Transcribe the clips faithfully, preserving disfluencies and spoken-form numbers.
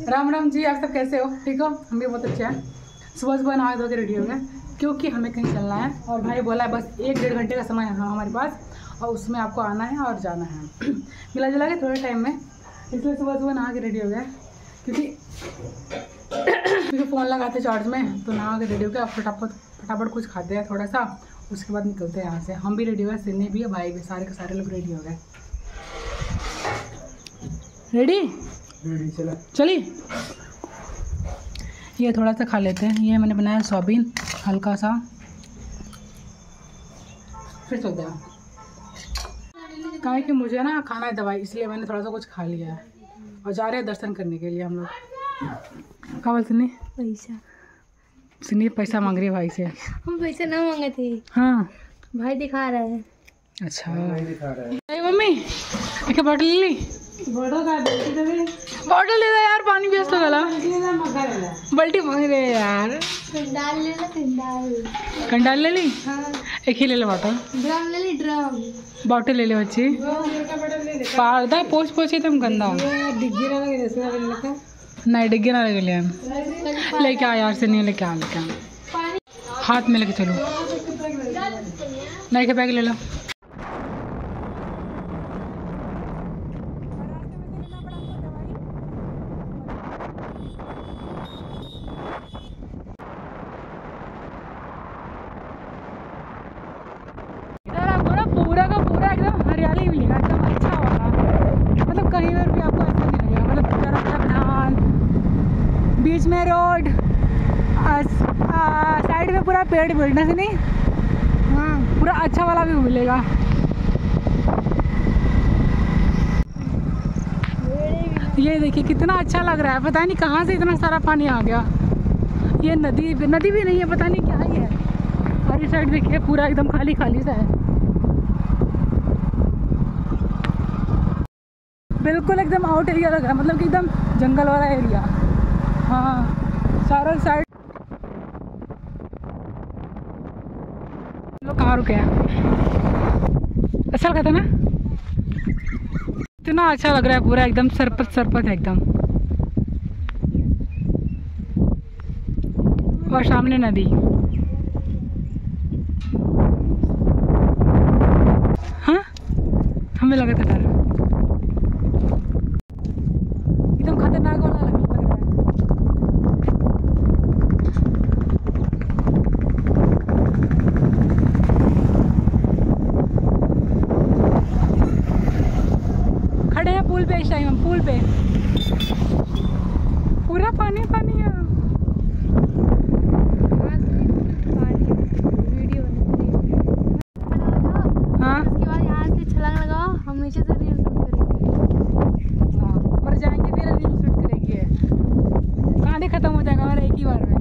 राम राम जी, आप सब कैसे हो? ठीक हो? हम भी बहुत अच्छे हैं। सुबह सुबह नहा धो के रेडी हो गए क्योंकि हमें कहीं चलना है और भाई बोला है बस एक डेढ़ घंटे का समय है हमारे पास और उसमें आपको आना है और जाना है। मिला जुला के थोड़े टाइम में, इसलिए सुबह सुबह नहा के रेडी हो गए क्योंकि क्योंकि फ़ोन लगाते चार्ज में, तो नहा के रेडी हो गया। फटाफट फटाफट कुछ खाते हैं थोड़ा सा, उसके बाद निकलते हैं यहाँ से। हम भी रेडी हो गए, सिन्नी भी है, भाई भी, सारे के सारे लोग रेडी हो गए। रेडी रेडी चला चलिए। ये थोड़ा सा खा लेते हैं। ये मैंने बनाया सोयाबीन हल्का सा, फिर चलते हैं। कहा कि मुझे ना खाना है दवाई, इसलिए मैंने थोड़ा सा कुछ खा लिया है और जा रहे हैं दर्शन करने के लिए हम लोग। क्या बोलते नहीं? पैसा सुनिए, पैसा मांग रही है भाई से। हम पैसा ना मांगे थे। हाँ भाई दिखा रहा है। अच्छा दिखा रहा है। अरे मम्मी एक बॉटल ले ली। बड़ो का बेटी तो भी बॉटल ले लो यार, पानी व्यस्त हो गया। बल्टी मांग रहे हैं यार। कंडाल ले लो, कंडाल। कंडाल ले ली? हाँ। एक ही ले लो बॉटल। ड्रम ले ली, ड्रम। बॉटल ले लो बच्ची। पारदा पोछ पोछे तुम गंदा डिग्गी ना लगे जैसे लगा। नहीं डिग्गे ना लगे ले लेके आ यार से, नहीं लेके आ लेके आ हाथ में लेके चलो। नहीं के बैग ले लो। पूरा का पूरा एकदम हरियाली मिलेगा, एकदम अच्छा वाला। मतलब कहीं पर भी आपको ऐसा नहीं लगेगा। मतलब तरफ तरफ धान, बीच में रोड, साइड में पूरा पेड़ पेड़ से नहीं। हाँ पूरा अच्छा वाला भी मिलेगा। ये देखिए कितना अच्छा लग रहा है। पता नहीं कहाँ से इतना सारा पानी आ गया। ये नदी नदी भी नहीं है, पता नहीं क्या ही है। और इस साइड देखिए पूरा एकदम खाली खाली सा है, बिल्कुल एकदम आउट एरिया लग रहा है। मतलब कि एकदम जंगल वाला एरिया। हाँ चारों साइड। लोग कहाँ रुके हैं? अच्छा लगा था ना? इतना अच्छा लग रहा है, पूरा एकदम सरपत सरपत है एकदम। और सामने नदी। हाँ हमें लगा था डर, एकदम खतरनाक वाला लग रहा है। खड़े हैं पुल पे इस टाइम हम, पुल पे पूरा पानी पानी है। हाँ उसके बाद यहाँ से छलांग लगाओ, हम नीचे से रील शूट करेंगे। और जाएंगे फिर रील शूट करेंगे। कहानी खत्म हो जाएगा हमारा एक ही बार में।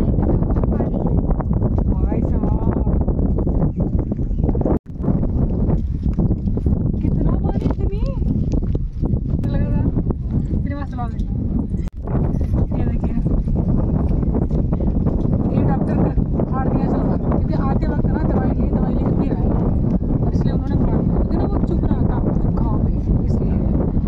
भाई साहब कितना पानी, इतनी लग रहा तेरे पास चला लेना। ये देखिए ये डॉक्टर का फाड़ दिया चलवा, क्योंकि आते वक्त ना दवाई लिए दवाई लेकर भी आए, इसलिए उन्होंने फाड़ दिया। क्योंकि ना वो चुप रहा था गाँव में, इसलिए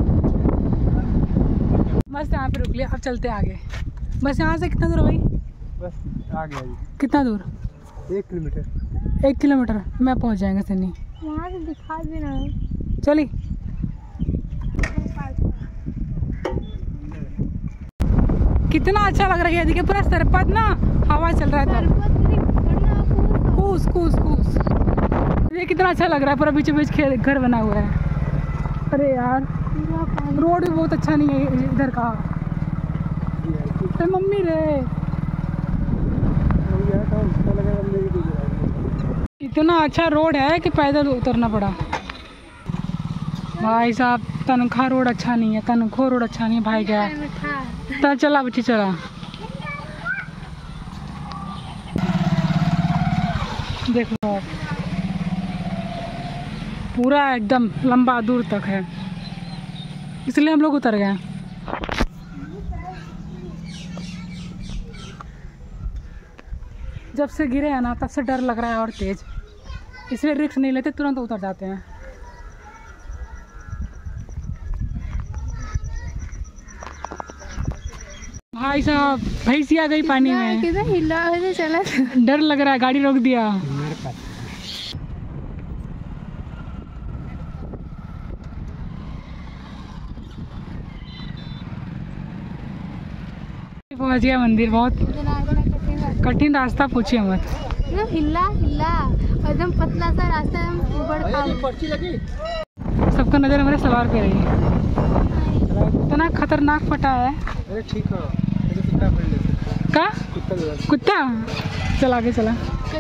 बस यहाँ पे रुक लिया। अब चलते हैं आगे। बस यहाँ से कितना दूर है भाई? बस आ गया जी। कितना दूर? एक किलोमीटर। एक किलोमीटर में पहुँच जाएंगे सिन्नी। यहाँ से दिखा भी ना। चलिए। कितना अच्छा लग रहा है, देखिए पूरा सरपत ना हवा चल रहा है। तो कूस कूस कूस ये कितना अच्छा लग रहा है। पूरा बीचों बीच खेत घर बना हुआ है। अरे यार रोड भी बहुत अच्छा नहीं है इधर का। अरे मम्मी रे इतना अच्छा रोड है कि पैदल उतरना पड़ा। भाई साहब तनख्वाह रोड अच्छा नहीं है, तनख्वाह रोड अच्छा नहीं है भाई। क्या तो चला बच्ची चला। देखो आप पूरा एकदम लंबा दूर तक है, इसलिए हम लोग उतर गए। जब से गिरे हैं ना तब से डर लग रहा है और तेज, इसलिए रिस्क नहीं लेते, तुरंत उतर जाते हैं। भाई साहब भैंसी आ गई पानी में। कितना हिला है, चला डर लग रहा है, गाड़ी रोक दिया। मेरे पास पहुंच गया मंदिर। बहुत कठिन रास्ता, पूछिए मत। एकदम हिला हिला एकदम पतला सा रास्ता, एकदम ऊबड़ खाबड़। पर्ची लगी। सबका नजर हमारे सवार पे रही। इतना खतरनाक फटा है। अरे ठीक है, कुत्ता पकड़ ले। का कुत्ता कुत्ता चल आगे चला।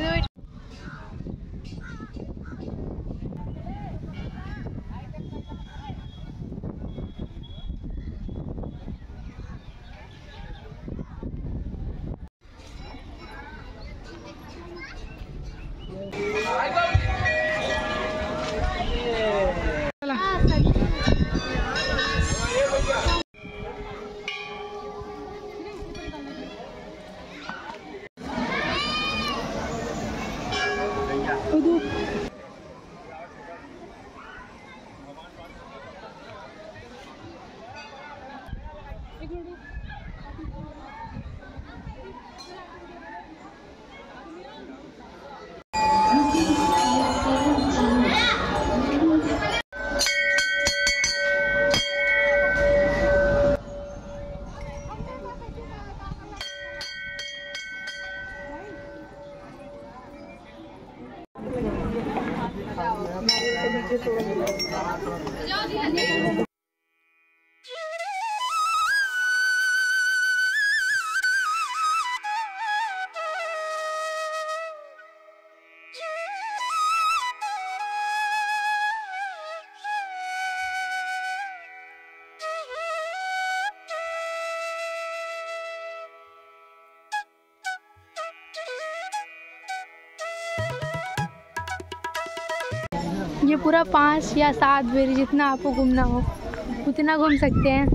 ये पूरा पाँच या सात बेरी जितना आपको घूमना हो उतना घूम सकते हैं।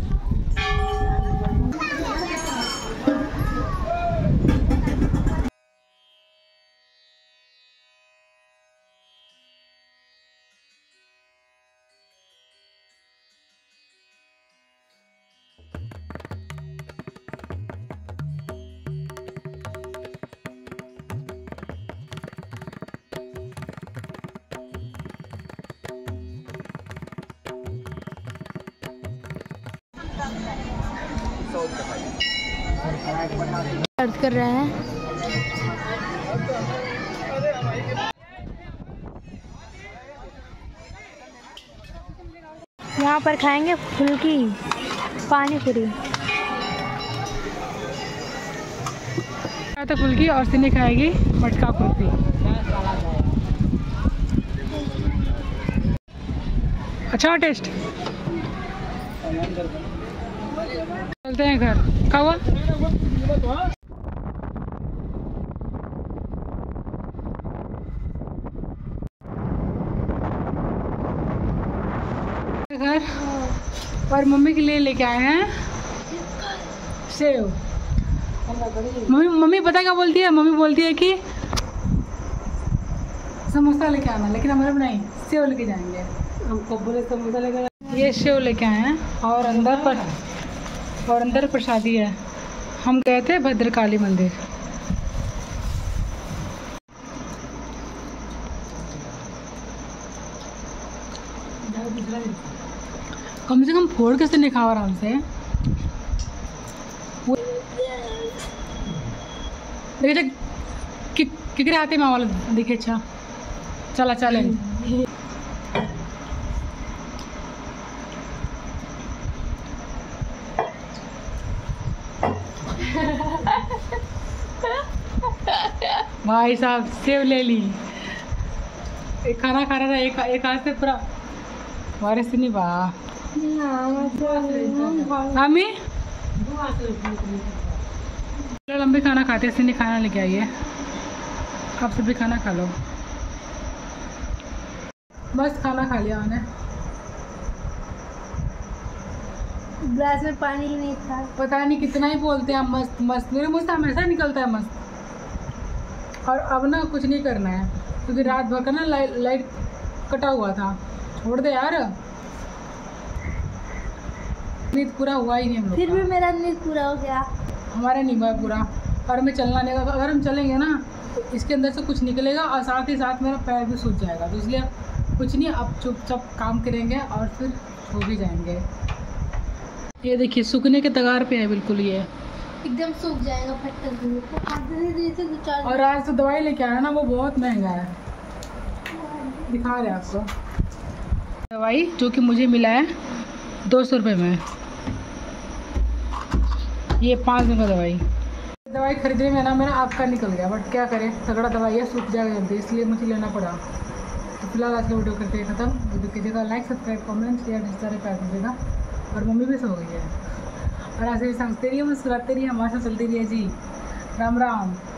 दर्द कर रहे हैं। यहाँ पर खाएंगे फुल्की पानी पूरी। तो फुल्की और सिनी खाएगी मटका कुल्फी। अच्छा टेस्ट। चलते हैं घर। क्या हुआ? घर और मम्मी के लिए लेके आए हैं सेव। मम्मी मम्मी पता क्या बोलती है? मम्मी बोलती है कि समोसा लेके आना, लेकिन हमारे नहीं, सेव लेके जाएंगे। हमको बोले समोसा लेके। ये सेव लेके आए हैं और अंदर पर और अंदर प्रसादी है। हम गए थे भद्रकाली मंदिर। कम से कम फोड़ कैसे नहीं खाओ आराम से। देखिए किकरे हाथे में वाला दिखे। अच्छा चला चले। भाई साहब सेव ले ली। एक खाना खा रहा था, एक एक हाथ से पूरा हमारे से नहीं बा। हमी लंबे खाना खाते से नहीं, खाना लेके आइए। आप सभी खाना खा लो। बस खाना खा लिया मैंने। ग्लास में पानी ही नहीं था। पता नहीं कितना ही बोलते हैं मस्त मस्त। मेरे मुँह से हमेशा निकलता है मस्त। और अब ना कुछ नहीं करना है क्योंकि रात भर का ना लाइट लाइट कटा हुआ था। छोड़ दे यार। नींद पूरा हुआ ही नहीं हम लोग फिर का। भी मेरा नींद पूरा हो गया। हमारा नहीं हुआ पूरा, और हमें चलना नहीं होगा। अगर हम चलेंगे ना तो इसके अंदर से कुछ निकलेगा और साथ ही साथ मेरा पैर भी सूज जाएगा। तो इसलिए कुछ नहीं, अब चुपचाप काम करेंगे और फिर सो भी जाएंगे। ये देखिए सूखने के तगार पे है बिल्कुल ये, एकदम सूख जाएगा फटकर। और आज तो दवाई लेके आया ना, वो बहुत महंगा है, दिखा रहे आपको। दवाई जो कि मुझे मिला है दो सौ रुपये में, ये पाँच दिन का दवाई। दवाई खरीदने में ना मेरा आपका निकल गया, बट क्या करें, तगड़ा दवाई है, सूख जाएगा जल्दी, इसलिए मुझे लेना पड़ा। तो फिलहाल आज का वीडियो करते हैं खत्म। वीडियो कीजिएगा लाइक, सब्सक्राइब, कमेंट, शेयर, ढेर सारे प्यार दीजिएगा। और मम्मी भी सो गई है, और ऐसे भी समझते रहिए, मुस्कुराते रहिए, हमारे साथ चलती रहिए जी। राम राम।